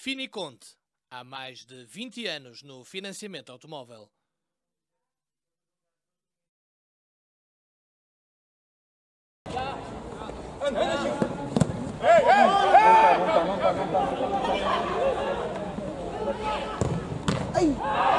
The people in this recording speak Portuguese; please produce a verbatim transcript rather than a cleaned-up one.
Finiconte, há mais de vinte anos no financiamento automóvel. Ei!